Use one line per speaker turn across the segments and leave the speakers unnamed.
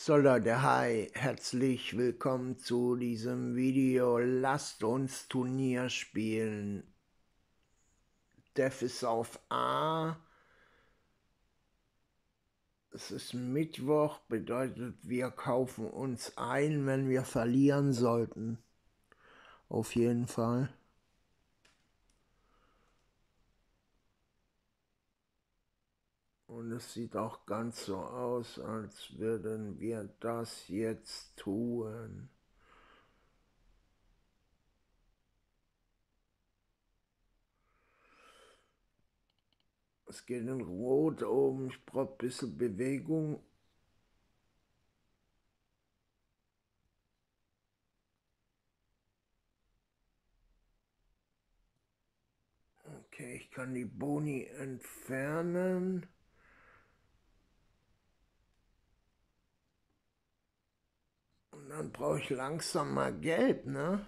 So Leute, hi, herzlich willkommen zu diesem Video. Lasst uns Turnier spielen. Dev ist auf A. Es ist Mittwoch, bedeutet wir kaufen uns ein, wenn wir verlieren sollten. Auf jeden Fall. Und es sieht auch ganz so aus, als würden wir das jetzt tun. Es geht in Rot oben, ich brauche ein bisschen Bewegung. Okay, ich kann die Boni entfernen. Und dann brauche ich langsam mal Gelb, ne?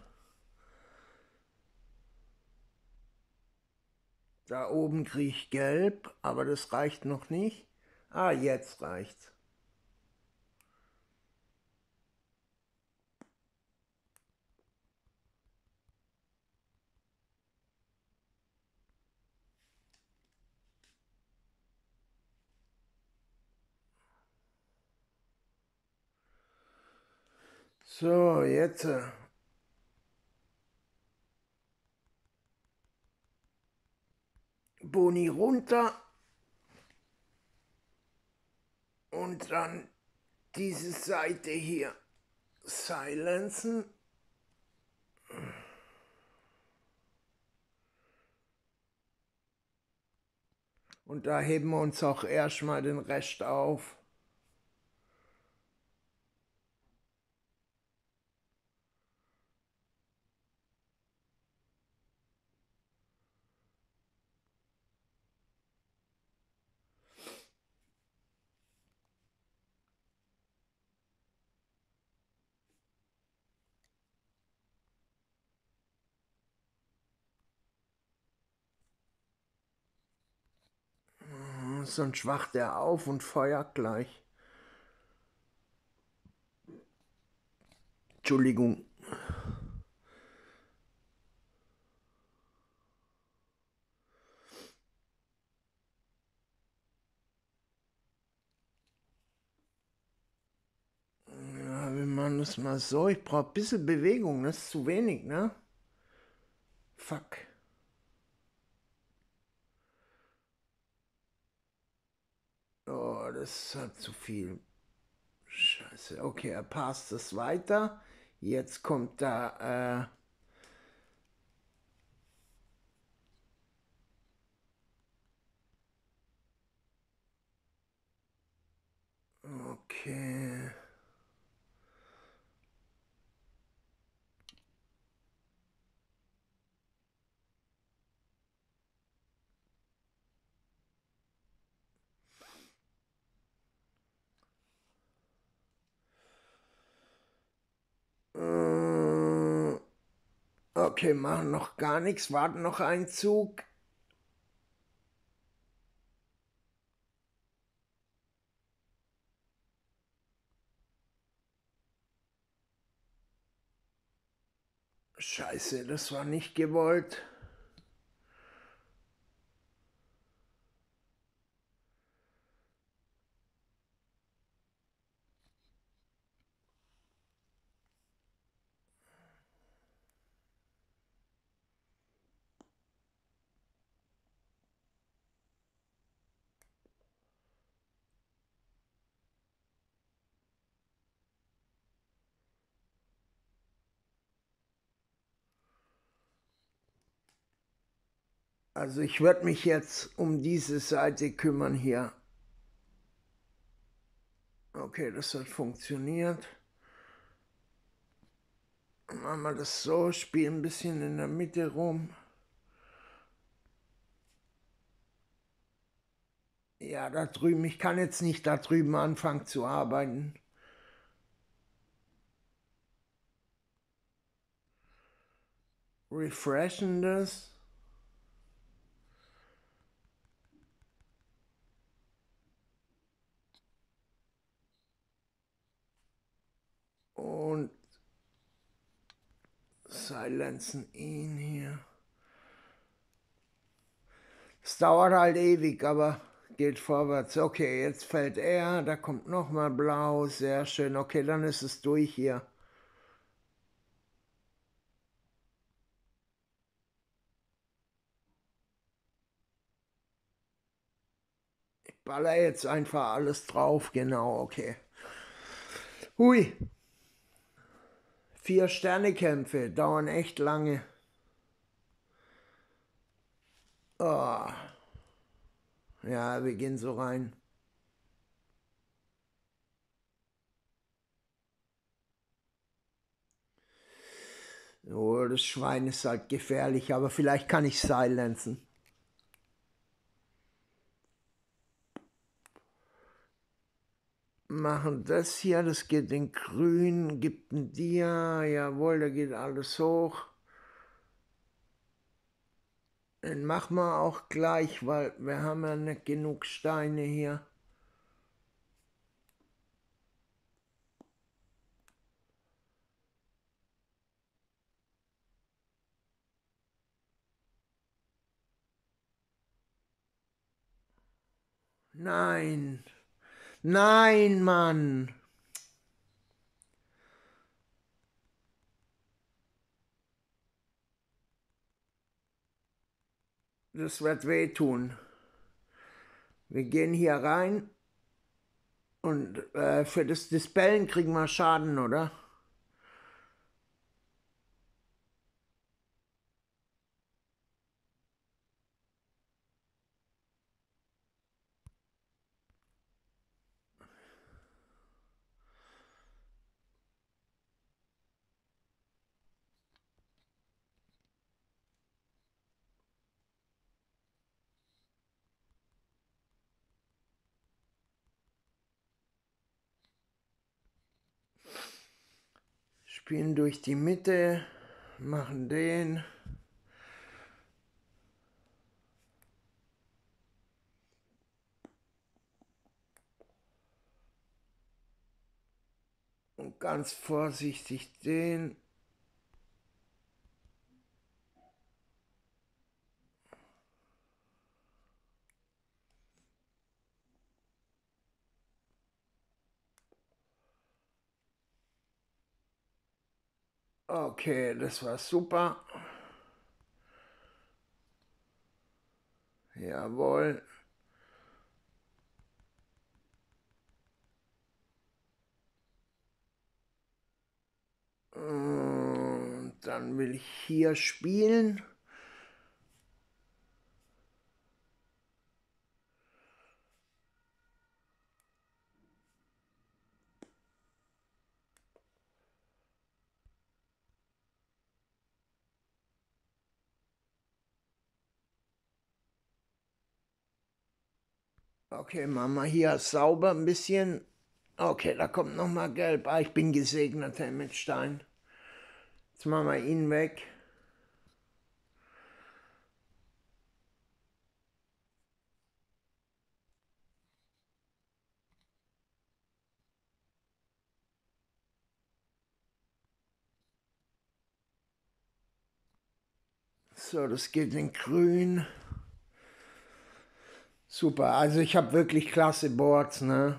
Da oben kriege ich Gelb, aber das reicht noch nicht. Ah, jetzt reicht's. So, jetzt Boni runter und dann diese Seite hier silenzen. Und da heben wir uns auch erstmal den Rest auf. Sonst wacht er auf und feuert gleich. Entschuldigung. Ja, wir machen das mal so. Ich brauche ein bisschen Bewegung, das ist zu wenig, ne? Fuck. Oh, das ist halt zu viel. Scheiße. Okay, er passt es weiter. Jetzt kommt da... Okay. Okay, machen noch gar nichts. Warten noch einen Zug. Scheiße, das war nicht gewollt. Also ich werde mich jetzt um diese Seite kümmern hier. Okay, das hat funktioniert. Machen wir das so, spielen ein bisschen in der Mitte rum. Ja, da drüben, ich kann jetzt nicht da drüben anfangen zu arbeiten. Refreshen das. Silenzen ihn hier. Es dauert halt ewig, aber geht vorwärts. Okay, jetzt fällt er, da kommt nochmal blau, sehr schön. Okay, dann ist es durch hier. Ich baller jetzt einfach alles drauf, genau, okay. Hui. 4-Sterne-Kämpfe dauern echt lange. Oh. Ja, wir gehen so rein. Oh, das Schwein ist halt gefährlich, aber vielleicht kann ich silenzen. Machen das hier, das geht in grün, gibt ein Dia, jawohl, da geht alles hoch. Den machen wir auch gleich, weil wir haben ja nicht genug Steine hier. Nein, nein, Mann. Das wird wehtun. Wir gehen hier rein und für das Dispellen kriegen wir Schaden, oder? Spielen durch die Mitte, machen den. Und ganz vorsichtig den. Okay, das war super. Jawohl. Und dann will ich hier spielen. Okay, machen wir hier sauber ein bisschen. Okay, da kommt nochmal gelb. Ah, ich bin gesegnet mit Stein. Jetzt machen wir ihn weg. So, das geht in grün. Super, also ich habe wirklich klasse Boards, ne?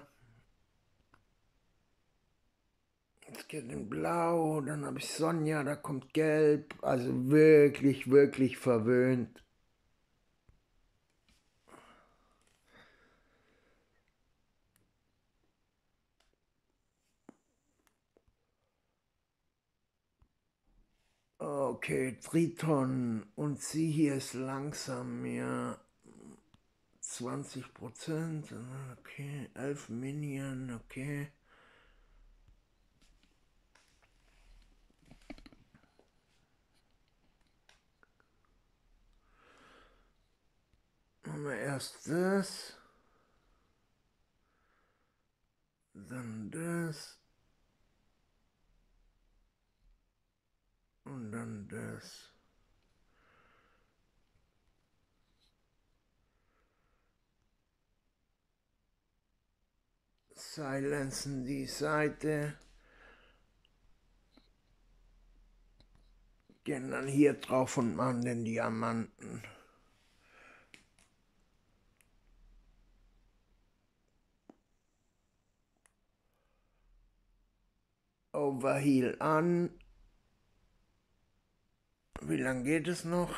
Jetzt geht in blau, dann habe ich Sonja, da kommt gelb. Also wirklich, wirklich verwöhnt. Okay, Triton. Und sie hier ist langsam, ja. 20%. Okay, 11 Minion, okay. Machen wir erst das. Dann das. Und dann das. Silenzen die Seite. Gehen dann hier drauf und machen den Diamanten. Overheal an. Wie lange geht es noch?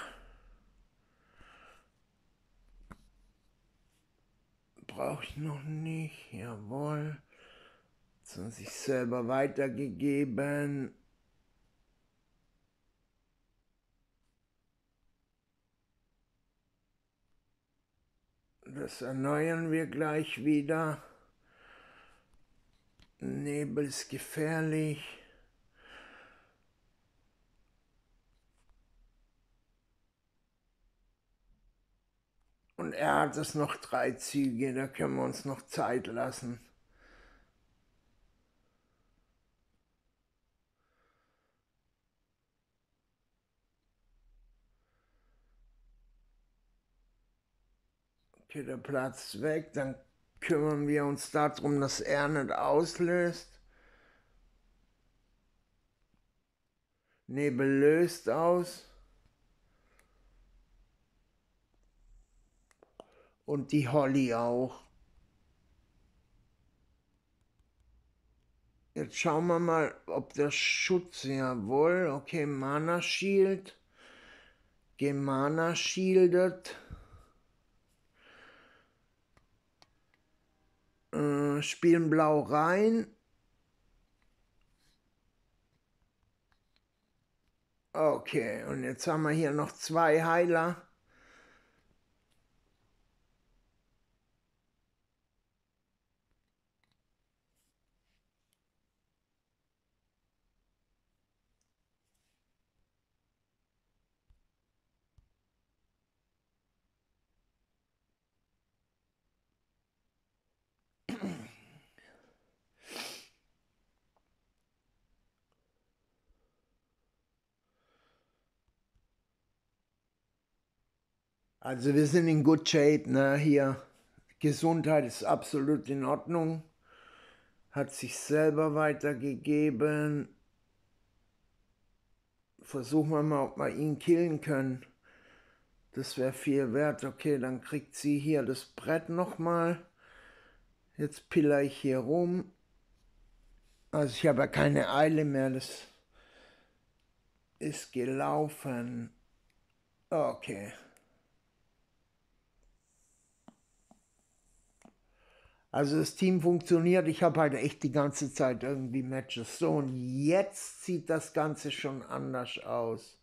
Brauche ich noch nicht. Jawohl. Das hat sich selber weitergegeben. Das erneuern wir gleich wieder. Nebel ist gefährlich. Und er hat es noch 3 Züge, da können wir uns noch Zeit lassen. Okay, der Platz weg, dann kümmern wir uns darum, dass er nicht auslöst. Nebel löst aus. Und die Holly auch. Jetzt schauen wir mal, ob der Schutz, jawohl, okay, Mana Shield. Gemana Shielded. Spielen blau rein. Okay, und jetzt haben wir hier noch 2 Heiler. Also wir sind in good shape, ne, hier. Gesundheit ist absolut in Ordnung. Hat sich selber weitergegeben. Versuchen wir mal, ob wir ihn killen können. Das wäre viel wert. Okay, dann kriegt sie hier das Brett nochmal. Jetzt piller ich hier rum. Also ich habe ja keine Eile mehr. Das ist gelaufen. Okay. Also das Team funktioniert. Ich habe halt echt die ganze Zeit irgendwie Matches. So, und jetzt sieht das Ganze schon anders aus.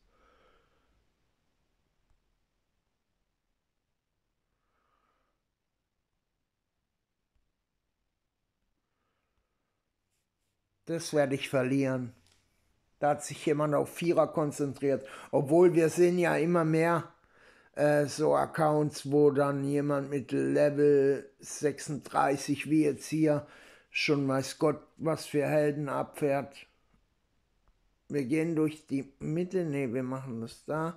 Das werde ich verlieren. Da hat sich jemand auf Vierer konzentriert. Obwohl wir sehen ja immer mehr so Accounts, wo dann jemand mit Level 36, wie jetzt hier, schon weiß Gott, was für Helden abfährt. Wir gehen durch die Mitte. Ne, wir machen das da.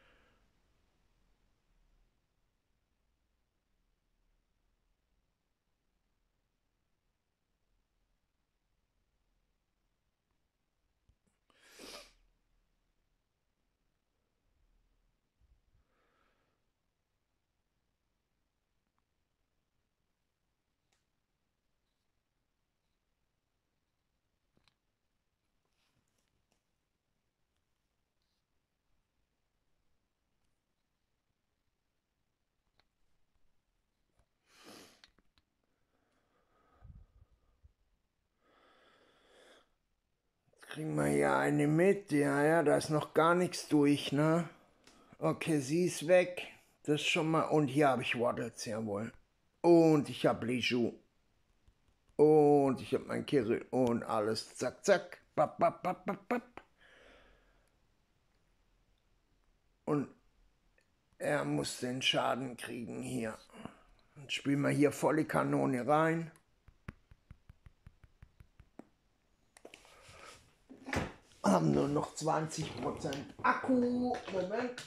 Kriegen wir hier eine mit? Ja, da ist noch gar nichts durch, ne? Okay, sie ist weg. Das schon mal. Und hier habe ich Waddles, jawohl. Und ich habe Bijou. Und ich habe mein Kirill. Und alles. Zack, zack. Bap, bap, bap, bap, bap. Und er muss den Schaden kriegen hier. Dann spielen wir hier volle Kanone rein. Haben nur noch 20% Akku. Moment.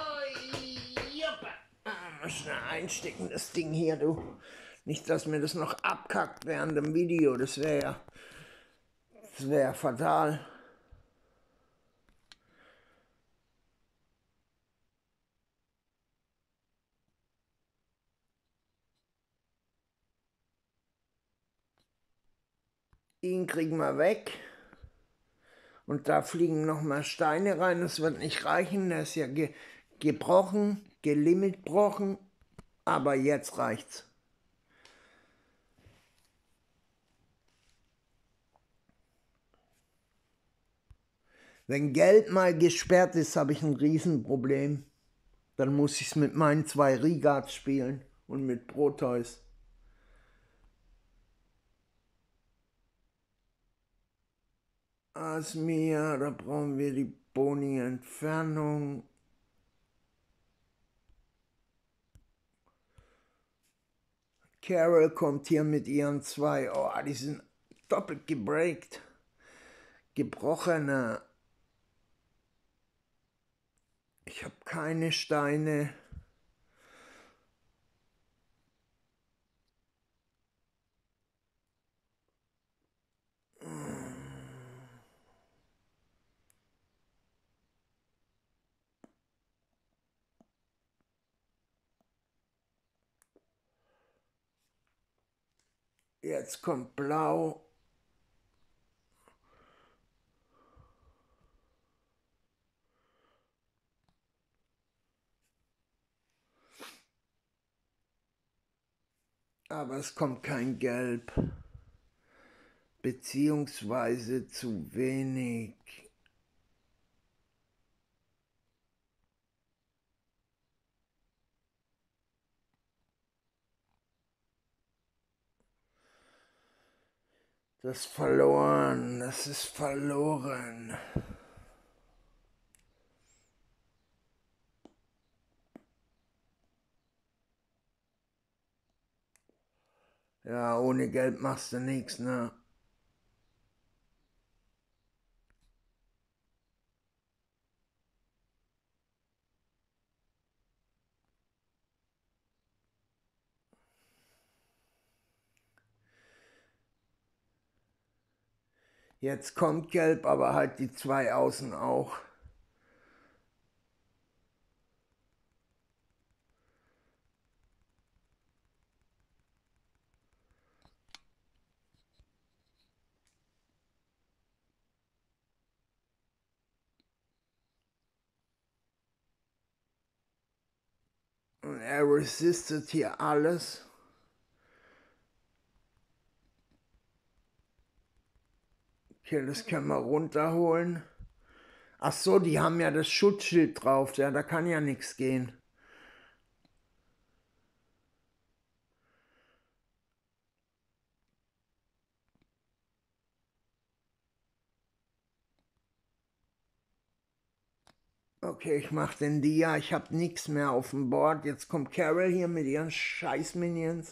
Schnell einstecken, das Ding hier, du. Nicht, dass mir das noch abkackt während dem Video. Das wäre fatal. Ihn kriegen wir weg. Und da fliegen nochmal Steine rein. Das wird nicht reichen. Der ist ja gebrochen, gelimitbrochen. Aber jetzt reicht's. Wenn Geld mal gesperrt ist, habe ich ein Riesenproblem. Dann muss ich es mit meinen 2 Rigats spielen und mit Proteus. Asmia, da brauchen wir die Boni-Entfernung. Carol kommt hier mit ihren 2. Oh, die sind doppelt gebreakt. Gebrochene. Ich habe keine Steine. Jetzt kommt Blau. Aber es kommt kein Gelb. Beziehungsweise zu wenig. Das ist verloren. Das ist verloren. Ja, ohne Gelb machst du nichts, ne? Jetzt kommt Gelb, aber halt die 2 außen auch. Und er resistet hier alles. Okay, das können wir runterholen. Ach so, die haben ja das Schutzschild drauf. Ja, da kann ja nichts gehen. Okay, ich mach den Dia. Ich habe nichts mehr auf dem Board. Jetzt kommt Carol hier mit ihren Scheiß-Minions.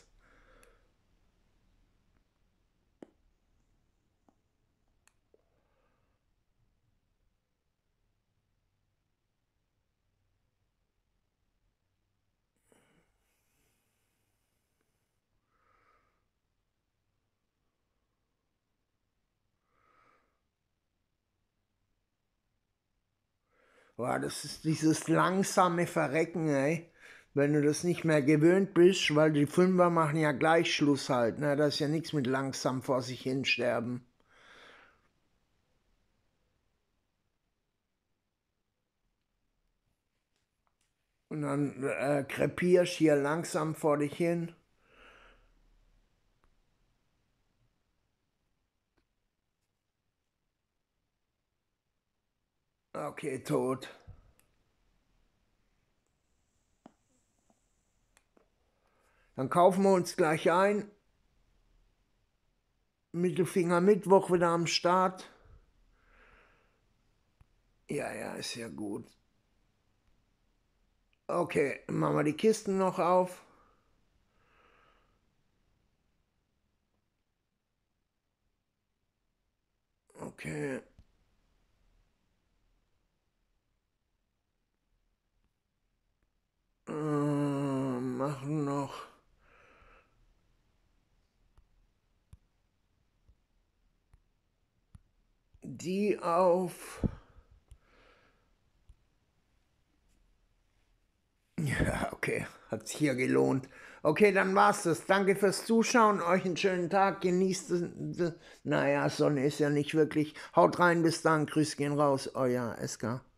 Boah, das ist dieses langsame Verrecken, ey. Wenn du das nicht mehr gewöhnt bist, weil die Fünfer machen ja gleich Schluss halt, ne? Da ist ja nichts mit langsam vor sich hin sterben. Und dann krepierst hier langsam vor dich hin. Okay, tot. Dann kaufen wir uns gleich ein. Mittelfinger Mittwoch wieder am Start. Ja, ja, ist ja gut. Okay, machen wir die Kisten noch auf. Okay. Machen noch die auf. Ja, okay, hat sich hier gelohnt. Okay, dann war's das. Danke fürs Zuschauen, euch einen schönen Tag, genießt naja, Sonne ist ja nicht wirklich. Haut rein, bis dann, Grüß gehen raus, euer SK.